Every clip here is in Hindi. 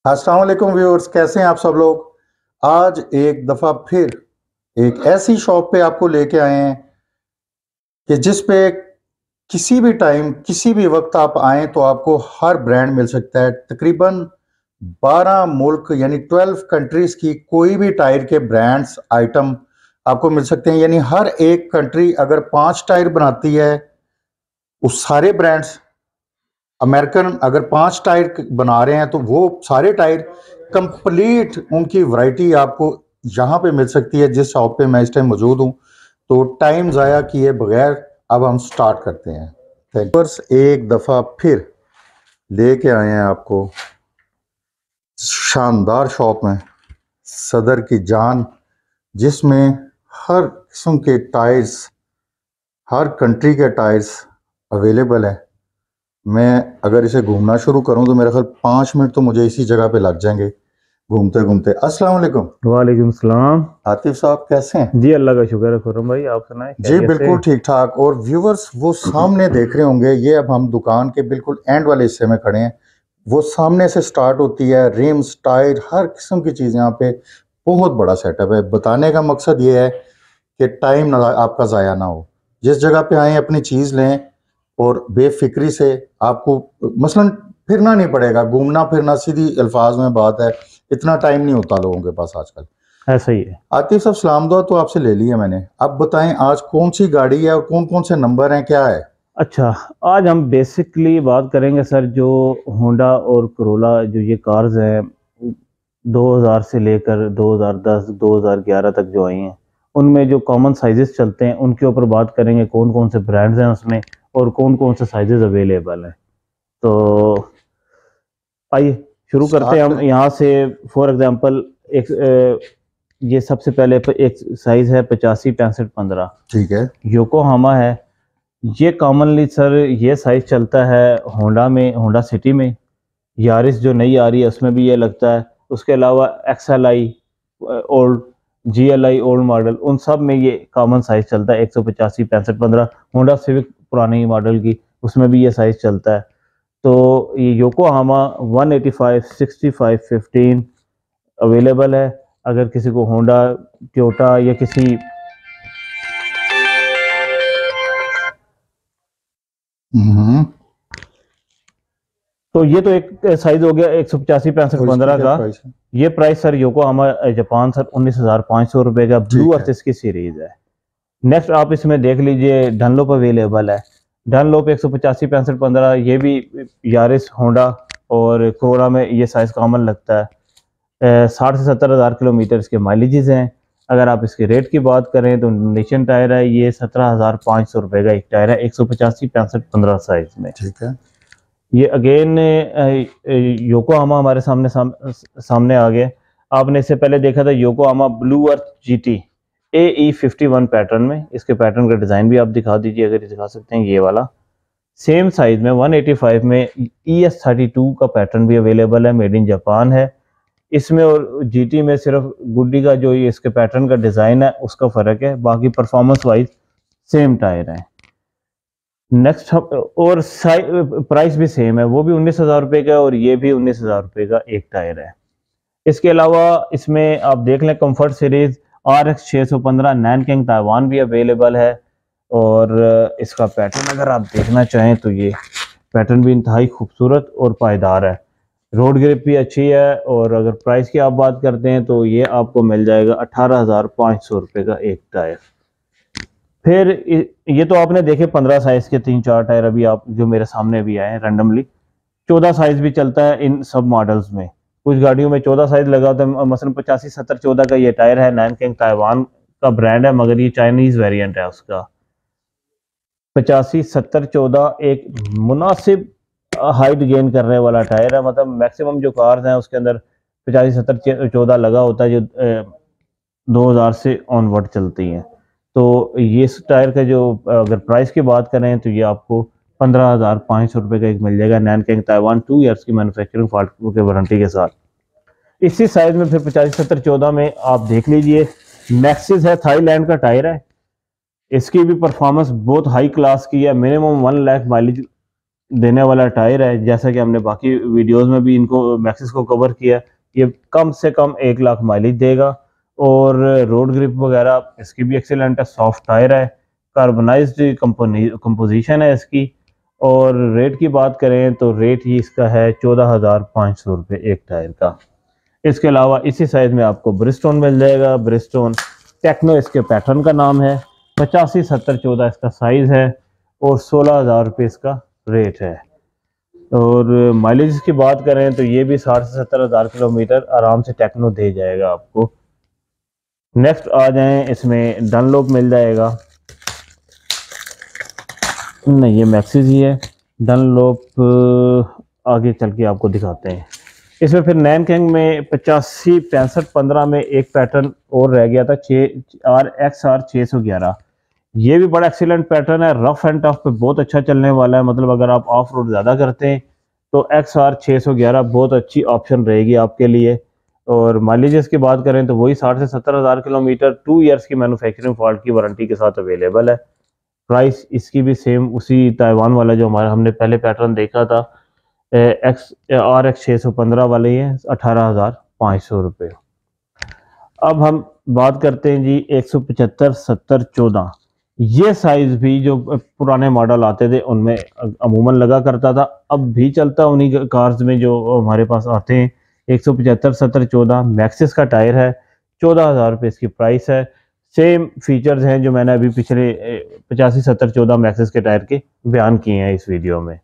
अस्सलाम वालेकुम व्यूअर्स, कैसे हैं आप सब लोग। आज एक दफ़ा फिर एक ऐसी शॉप पे आपको लेके आए हैं कि जिस पे किसी भी टाइम किसी भी वक्त आप आएँ तो आपको हर ब्रांड मिल सकता है। तकरीबन 12 मुल्क यानी 12 कंट्रीज़ की कोई भी टायर के ब्रांड्स आइटम आपको मिल सकते हैं। यानी हर एक कंट्री अगर 5 टायर बनाती है, उस सारे ब्रांड्स अमेरिकन अगर 5 टायर बना रहे हैं तो वो सारे टायर कंप्लीट उनकी वैरायटी आपको यहाँ पे मिल सकती है जिस शॉप पे मैं इस टाइम मौजूद हूँ। तो टाइम ज़ाया किए बगैर अब हम स्टार्ट करते हैं। Thank you. एक दफ़ा फिर लेके आए हैं आपको शानदार शॉप में, सदर की जान, जिसमें हर किस्म के टायर्स, हर कंट्री के टायर्स अवेलेबल है। मैं अगर इसे घूमना शुरू करूं तो मेरे ख्याल 5 मिनट तो मुझे इसी जगह पे लग जाएंगे घूमते घूमते। अस्सलाम वालेकुम। वालेकुम सलाम। आतिफ साहब कैसे हैं? जी अल्लाह का शुक्र है। खुरम भाई आप सुनाए जी खैरियत से? बिल्कुल ठीक ठाक। और व्यूवर्स वो सामने देख रहे होंगे, ये अब हम दुकान के बिल्कुल एंड वाले हिस्से में खड़े हैं। वो सामने से स्टार्ट होती है, रिम्स, टायर, हर किस्म की चीज़ यहाँ पे। बहुत बड़ा सेटअप है। बताने का मकसद ये है कि टाइम ना आपका ज़ाया ना हो। जिस जगह पे आएँ अपनी चीज़ लें और बेफिक्री से, आपको मसलन फिरना नहीं पड़ेगा, घूमना फिरना सीधी अल्फाज में बात है, इतना टाइम नहीं होता लोगों के पास आजकल। ऐसा ही है। आतिफ साहब सलाम दुआ तो आपसे ले लिया मैंने, अब बताएं आज कौन सी गाड़ी है और कौन कौन से नंबर हैं, क्या है? अच्छा, आज हम बेसिकली बात करेंगे सर, जो होंडा और करोला जो ये कार्स हैं 2000 से लेकर 2010 2011 तक जो आई हैं, उनमें जो कॉमन साइजेस चलते हैं उनके ऊपर बात करेंगे। कौन कौन से ब्रांड्स हैं उसमें और कौन कौन से साइजेस अवेलेबल हैं। तो आइए शुरू करते हैं स्टार्ट हम करें। यहाँ से। फॉर एग्जांपल एक ये सबसे पहले एक साइज है 85 65 15, ठीक है। योकोहामा है। ये कॉमनली सर ये साइज चलता है होंडा में, होंडा सिटी में। यारिस जो नई आ रही है उसमें भी ये लगता है। उसके अलावा XLI old, GLI old model, उन सब में ये कॉमन साइज चलता है 185 65 15। होंडा सिविक पुरानी मॉडल की, उसमें भी ये साइज चलता है। तो ये योकोहामा 185 65 15 अवेलेबल है। अगर किसी को होंडा, टोयोटा या किसी, हम्म। तो ये तो एक साइज हो गया 185 65 और इसकी 15 क्या का। प्राइस है? ये price sir Yokohama Japan sir 19,500 रुपये का। ब्लू ठीक अर्थ है। इसकी सीरीज है। नेक्स्ट आप इसमें देख लीजिए, डनलोप अवेलेबल है। डनलोप 185 65 15, ये भी यारिस, होंडा और कोरोना में ये साइज कॉमन लगता है। 60 से 70 हज़ार किलोमीटर इसके माइलेजेस हैं। अगर आप इसके रेट की बात करें तो नेशन टायर है, ये 17,500 रुपये का एक टायर है 185 65 15 साइज में। ठीक है। ये अगेन योकोहामा हमारे सामने आ गया। आपने इससे पहले देखा था Yokohama blue earth GT AE51 pattern में। इसके पैटर्न का डिज़ाइन भी आप दिखा दीजिए, अगर दिखा सकते हैं। ये वाला सेम साइज में 185 में ES32 का पैटर्न भी अवेलेबल है, मेड इन जापान है इसमें। और GT में सिर्फ गुड्डी का जो ये इसके पैटर्न का डिज़ाइन है उसका फ़र्क है, बाकी परफॉर्मेंस वाइज सेम टायर है। नेक्स्ट और प्राइस भी सेम है, वो भी 19,000 रुपये का और ये भी 19,000 रुपये का एक टायर है। इसके अलावा इसमें आप देख लें comfort series RX 615 Nankang Taiwan भी अवेलेबल है। और इसका पैटर्न अगर आप देखना चाहें तो ये पैटर्न भी इंतहाई खूबसूरत और पायदार है। रोड ग्रिप भी अच्छी है। और अगर प्राइस की आप बात करते हैं तो ये आपको मिल जाएगा 18,500 रुपये का एक टायर। फिर ये तो आपने देखे 15 साइज के 3 4 टायर, अभी आप जो मेरे सामने भी आए रैंडमली। 14 साइज भी चलता है इन सब मॉडल्स में। कुछ गाड़ियों में 14 साइज लगा होता है। मसलन 85 70 14 का ये टायर है। नैनकिंग ताइवान का ब्रांड है, मगर ये चाइनीज वेरिएंट है उसका। 85 70 14 एक मुनासिब हाइट गेन करने वाला टायर है। मतलब मैक्सिमम जो कार्स हैं उसके अंदर 85 70 14 लगा होता है, जो 2000 से ऑनवर्ड चलती हैं। तो ये इस टायर का जो अगर प्राइस की बात करें तो ये आपको 15,500 रुपये का एक मिल जाएगा। नैनकिंग ताइवान 2 ईयर्स की मैन्युफैक्चरिंग फॉल्ट के वारंटी के साथ। इसी साइज में फिर 85 70 14 में आप देख लीजिए, मैक्सिस है, थाईलैंड का टायर है। इसकी भी परफॉर्मेंस बहुत हाई क्लास की है। मिनिमम 1 लाख माइलेज देने वाला टायर है। जैसा कि हमने बाकी वीडियोस में भी इनको मैक्सिस को कवर किया, ये कम से कम 1 लाख माइलेज देगा और रोड ग्रिप वगैरह इसकी भी एक्सीलेंट है। सॉफ्ट टायर है, कार्बोनाइज्ड कंपोजिशन है इसकी। और रेट की बात करें तो रेट ही इसका है 14,500 रुपये एक टायर का। इसके अलावा इसी साइज में आपको ब्रिजस्टोन मिल जाएगा। ब्रिजस्टोन टेक्नो इसके पैटर्न का नाम है। 85 70 14 इसका साइज है और 16,000 रुपये इसका रेट है। और माइलेज की बात करें तो ये भी 60 से 70,000 किलोमीटर आराम से टेक्नो दे जाएगा आपको। नेक्स्ट आ जाएं, इसमें डनलोप मिल जाएगा। नहीं, ये मैक्सिस ही है। डनलोप आगे चल के आपको दिखाते हैं। इसमें फिर नैनकिंग में 85 65 15 में एक पैटर्न और रह गया था, XR 611। ये भी बड़ा एक्सीलेंट पैटर्न है। रफ एंड टफ पे बहुत अच्छा चलने वाला है। मतलब अगर आप ऑफ रोड ज़्यादा करते हैं तो XR 611 बहुत अच्छी ऑप्शन रहेगी आपके लिए। और माइलेजेस की बात करें तो वही 60 से 70,000 किलोमीटर, 2 ईयर्स की मैन्युफैक्चरिंग फॉल्ट की वारंटी के साथ अवेलेबल है। प्राइस इसकी भी सेम उसी ताइवान वाला जो हमारा हमने पहले पैटर्न देखा था RX 615 वाले ही है, 18,500 रुपये। अब हम बात करते हैं जी 175 70 14। ये साइज भी जो पुराने मॉडल आते थे उनमें अमूमन लगा करता था, अब भी चलता उन्हीं कार्स में जो हमारे पास आते हैं। 175 70 14 मैक्सिस का टायर है। 14,000 रुपये इसकी प्राइस है। सेम फीचर्स हैं जो मैंने अभी पिछले 85 70 14 मैक्सिस के टायर के बयान किए हैं इस वीडियो में।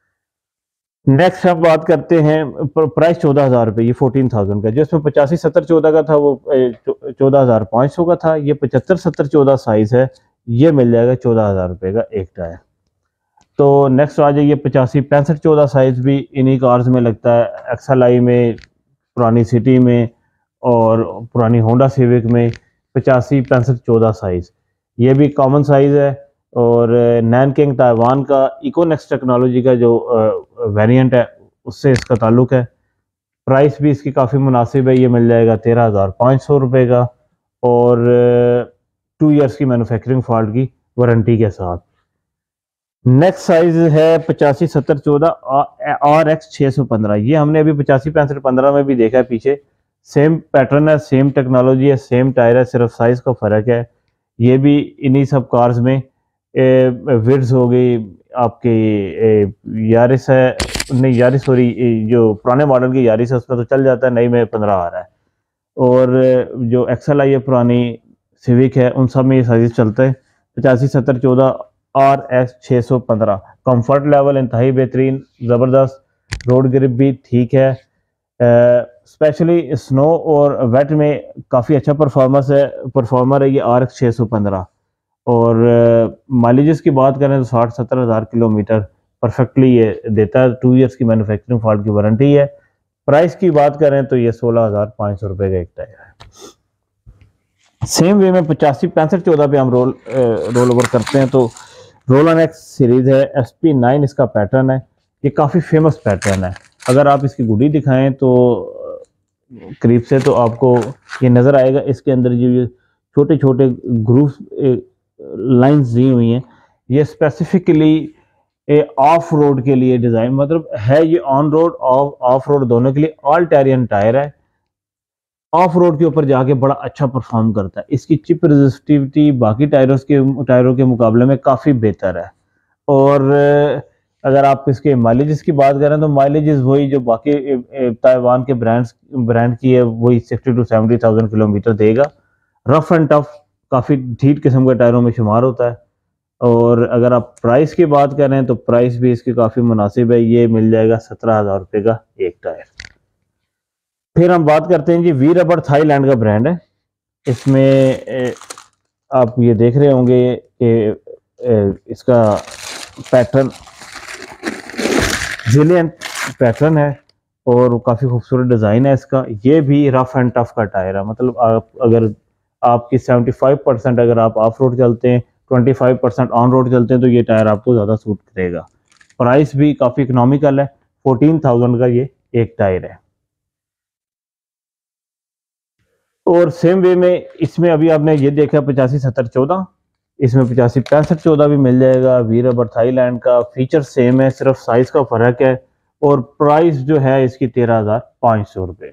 नेक्स्ट अब बात करते हैं प्राइस 14,000 रुपये, ये 14,000 का। जो इसमें 85 70 14 का था वो 14,500 का था। ये 75 70 14 साइज है, ये मिल जाएगा 14,000 रुपये का एक टायर। तो नेक्स्ट आ जाइए 85 65 14 साइज भी इन्हीं कार्स में लगता है। XLI में, पुरानी सिटी में और पुरानी होंडा सिविक में 85 65 14 साइज, ये भी कॉमन साइज है। और नैनकिंग ताइवान का इकोनेक्स टेक्नोलॉजी का जो वेरिएंट है उससे इसका ताल्लुक है। प्राइस भी इसकी काफ़ी मुनासिब है, ये मिल जाएगा 13,500 रुपये का और 2 ईयर्स की मैन्युफैक्चरिंग फॉल्ट की वारंटी के साथ। नेक्स्ट साइज है 85 70 14 RX 615। ये हमने अभी 85 65 15 में भी देखा है पीछे। सेम पैटर्न है, सेम टेक्नोलॉजी है, सेम टायर है, सिर्फ साइज का फ़र्क है। ये भी इन्हीं सब कार्स में विड्स हो गई आपकी, यारिस है, नहीं यारिस सॉरी, जो पुराने मॉडल की यारिस है उसमें तो चल जाता है, नई में 15 आ रहा है। और जो XLI है, पुरानी सिविक है, उन सब में ये साइज चलते हैं। 85 70 14 RX 615। कंफर्ट लेवल इंतहाई बेहतरीन, ज़बरदस्त। रोड ग्रिप भी ठीक है। स्पेशली स्नो और वेट में काफ़ी अच्छा परफॉर्मर है ये RX 615। और माइलेजेस की बात करें तो 60 70 हज़ार किलोमीटर परफेक्टली ये देता है। 2 ईयर्स की मैन्युफैक्चरिंग फॉल्ट की वारंटी है। प्राइस की बात करें तो ये 16,500 रुपये का एक टायर है। सेम वे में 85 65 14 पे हम रोल ओवर करते हैं तो रोलन एक्स सीरीज है। SP9 इसका पैटर्न है। ये काफ़ी फेमस पैटर्न है। अगर आप इसकी गुडी दिखाएं तो करीब से तो आपको ये नज़र आएगा। इसके अंदर जो ये छोटे छोटे ग्रूव्स लाइंस दी हुई हैं, ये स्पेसिफिकली ऑफ रोड के लिए डिज़ाइन, मतलब है ये ऑन रोड और ऑफ रोड दोनों के लिए ऑल टेरियन टायर है। ऑफ रोड के ऊपर जाके बड़ा अच्छा परफॉर्म करता है। इसकी चिप रेजिस्टिविटी बाकी टायरों के मुकाबले में काफ़ी बेहतर है। और अगर आप इसके माइलेज की बात करें तो माइलेज वही जो बाकी ताइवान के ब्रांड की है, वही 60 to 70,000 किलोमीटर देगा। रफ एंड टफ काफ़ी ढीठ किस्म के टायरों में शुमार होता है। और अगर आप प्राइस की बात करें तो प्राइस भी इसकी काफ़ी मुनासिब है, ये मिल जाएगा 17,000 रुपये का एक टायर। फिर हम बात करते हैं जी वी रबर, थाईलैंड का ब्रांड है। इसमें आप ये देख रहे होंगे कि इसका पैटर्न जिलियन पैटर्न है और काफ़ी खूबसूरत डिज़ाइन है इसका। ये भी रफ एंड टफ का टायर है। मतलब आप अगर आपकी 75% अगर आप ऑफ रोड चलते हैं, 25% ऑन रोड चलते हैं तो ये टायर आपको ज़्यादा सूट करेगा। प्राइस भी काफ़ी इकोनॉमिकल है, 14,000 का ये एक टायर है। और सेम वे में इसमें अभी आपने ये देखा 85 70 14, इसमें 85-65-14 भी मिल जाएगा। वी रबर थाईलैंड का, फीचर सेम है, सिर्फ साइज का फर्क है। और प्राइस जो है इसकी 13,500 रुपये।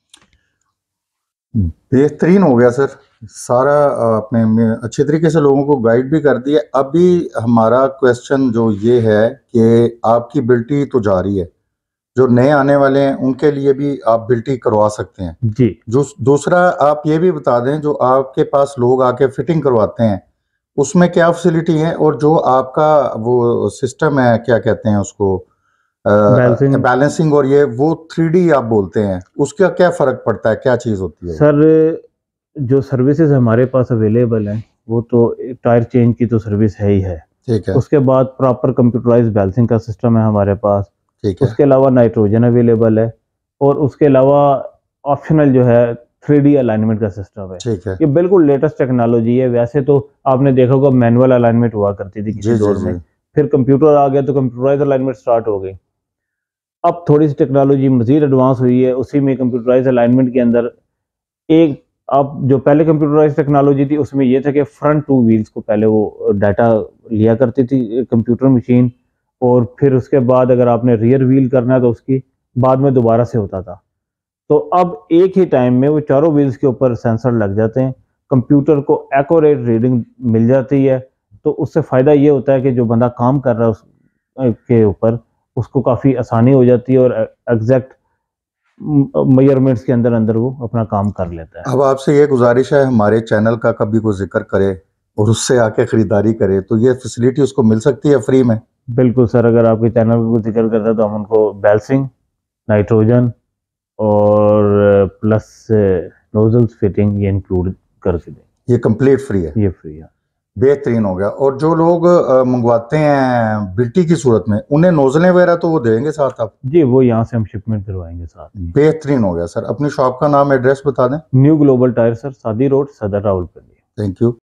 बेहतरीन हो गया सर, सारा आपने अच्छे तरीके से लोगों को गाइड भी कर दिया। अभी हमारा क्वेश्चन जो ये है कि आपकी बिल्टी तो जारी है, जो नए आने वाले हैं उनके लिए भी आप बिल्टी करवा सकते हैं जी। जो दूसरा आप ये भी बता दें, जो आपके पास लोग आके फिटिंग करवाते हैं उसमें क्या फैसिलिटी है, और जो आपका वो सिस्टम है क्या कहते हैं उसको, बैलेंसिंग और ये वो 3D आप बोलते हैं, उसका क्या फ़र्क पड़ता है, क्या चीज़ होती है? सर जो सर्विसेज हमारे पास अवेलेबल हैं वो तो टायर चेंज की तो सर्विस है ही है। ठीक है। उसके बाद प्रॉपर कंप्यूटराइज्ड बैलेंसिंग का सिस्टम है हमारे पास। ठीक है। उसके अलावा नाइट्रोजन अवेलेबल है, और उसके अलावा ऑप्शनल जो है 3D अलाइनमेंट का सिस्टम है। ठीक है। ये बिल्कुल लेटेस्ट टेक्नोलॉजी है। वैसे तो आपने देखा होगा मैनुअल अलाइनमेंट हुआ करती थी किसी दौर में, फिर कंप्यूटर आ गया तो कंप्यूटराइज्ड अलाइनमेंट स्टार्ट हो गई। अब थोड़ी सी टेक्नोलॉजी मजीद एडवांस हुई है, उसी में कंप्यूटराइज्ड अलाइनमेंट के अंदर एक, अब जो पहले कंप्यूटराइज्ड टेक्नोलॉजी थी उसमें यह था कि फ्रंट 2 व्हील्स को पहले वो डाटा लिया करती थी कंप्यूटर मशीन, और फिर उसके बाद अगर आपने रियर व्हील करना है तो उसकी बाद में दोबारा से होता था। तो अब एक ही टाइम में वो चारों व्हील्स के ऊपर सेंसर लग जाते हैं, कंप्यूटर को एक्यूरेट रीडिंग मिल जाती है। तो उससे फ़ायदा ये होता है कि जो बंदा काम कर रहा है उस के ऊपर, उसको काफ़ी आसानी हो जाती है और एग्जैक्ट मेजरमेंट्स के अंदर अंदर वो अपना काम कर लेता है। अब आपसे ये गुजारिश है, हमारे चैनल का कभी कोई जिक्र करे और उससे आके ख़रीदारी करे तो ये फैसिलिटी उसको मिल सकती है फ्री में? बिल्कुल सर, अगर आपके चैनल पर जिक्र करता है तो हम उनको बैलेंसिंग, नाइट्रोजन और प्लस नोजल्स फिटिंग ये इंक्लूड करके दें। ये कंप्लीट फ्री है? ये फ्री है। बेहतरीन हो गया। और जो लोग मंगवाते हैं बिल्टी की सूरत में, उन्हें नोजलें वगैरह तो वो देंगे साथ आप? जी, वो यहाँ से हम शिपमेंट करवाएंगे साथ। बेहतरीन हो गया सर। अपनी शॉप का नाम, एड्रेस बता दें। New global tyre sir, Sadi road, Saddar, Rawalpindi. Thank you.